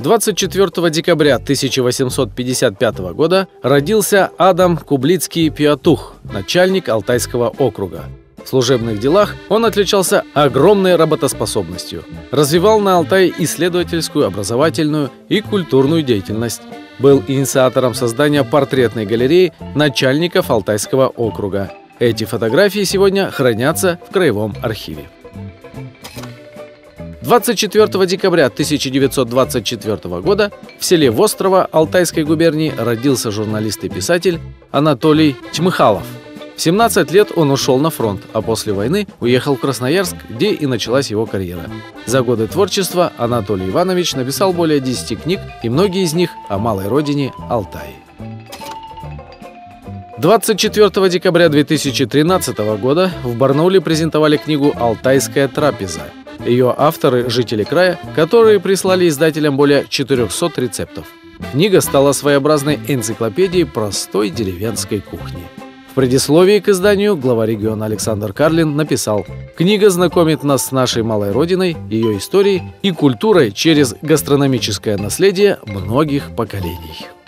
24 декабря 1855 года родился Адам Кублицкий-Пиатух, начальник Алтайского округа. В служебных делах он отличался огромной работоспособностью, развивал на Алтае исследовательскую, образовательную и культурную деятельность, был инициатором создания портретной галереи начальников Алтайского округа. Эти фотографии сегодня хранятся в Краевом архиве. 24 декабря 1924 года в селе Вострово Алтайской губернии родился журналист и писатель Анатолий Чмыхалов. В 17 лет он ушел на фронт, а после войны уехал в Красноярск, где и началась его карьера. За годы творчества Анатолий Иванович написал более 10 книг, и многие из них о малой родине Алтае. 24 декабря 2013 года в Барнауле презентовали книгу «Алтайская трапеза». Ее авторы – жители края, которые прислали издателям более 400 рецептов. Книга стала своеобразной энциклопедией простой деревенской кухни. В предисловии к изданию глава региона Александр Карлин написал: «Книга знакомит нас с нашей малой родиной, ее историей и культурой через гастрономическое наследие многих поколений».